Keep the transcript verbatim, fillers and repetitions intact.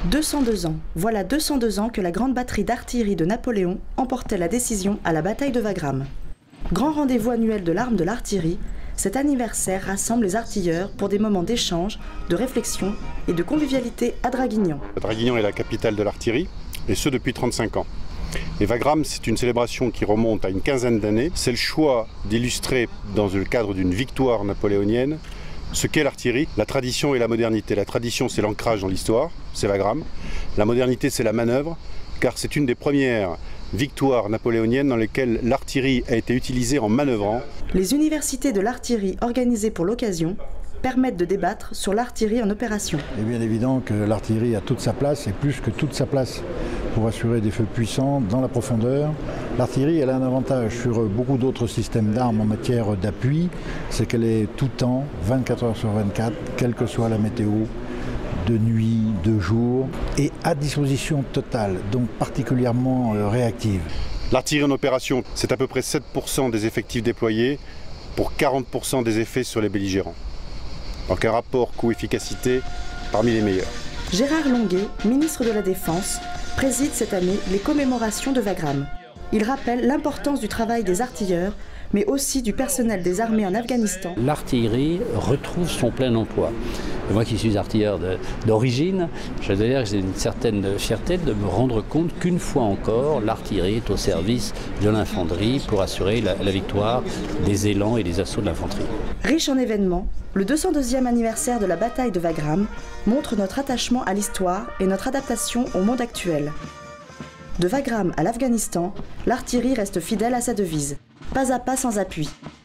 deux cent deux ans. Voilà deux cent deux ans que la grande batterie d'artillerie de Napoléon emportait la décision à la bataille de Wagram. Grand rendez-vous annuel de l'arme de l'artillerie, cet anniversaire rassemble les artilleurs pour des moments d'échange, de réflexion et de convivialité à Draguignan. Draguignan est la capitale de l'artillerie, et ce depuis trente-cinq ans. Et Wagram, c'est une célébration qui remonte à une quinzaine d'années. C'est le choix d'illustrer, dans le cadre d'une victoire napoléonienne, ce qu'est l'artillerie, la tradition et la modernité. La tradition, c'est l'ancrage dans l'histoire, c'est Wagram. La modernité, c'est la manœuvre, car c'est une des premières victoires napoléoniennes dans lesquelles l'artillerie a été utilisée en manœuvrant. Les universités de l'artillerie organisées pour l'occasion permettent de débattre sur l'artillerie en opération. Il est bien évident que l'artillerie a toute sa place, et plus que toute sa place, pour assurer des feux puissants dans la profondeur. L'artillerie, elle a un avantage sur beaucoup d'autres systèmes d'armes en matière d'appui, c'est qu'elle est tout temps, vingt-quatre heures sur vingt-quatre, quelle que soit la météo, de nuit, de jour, et à disposition totale, donc particulièrement euh, réactive. L'artillerie en opération, c'est à peu près sept pour cent des effectifs déployés pour quarante pour cent des effets sur les belligérants. Donc un rapport coût-efficacité parmi les meilleurs. Gérard Longuet, ministre de la Défense, préside cette année les commémorations de Wagram. Il rappelle l'importance du travail des artilleurs, mais aussi du personnel des armées en Afghanistan. L'artillerie retrouve son plein emploi. Moi qui suis artilleur d'origine, je dois dire que j'ai une certaine fierté de me rendre compte qu'une fois encore, l'artillerie est au service de l'infanterie pour assurer la, la victoire des élans et des assauts de l'infanterie. Riche en événements, le deux cent deuxième anniversaire de la bataille de Wagram montre notre attachement à l'histoire et notre adaptation au monde actuel. De Wagram à l'Afghanistan, l'artillerie reste fidèle à sa devise. Pas à pas sans appui.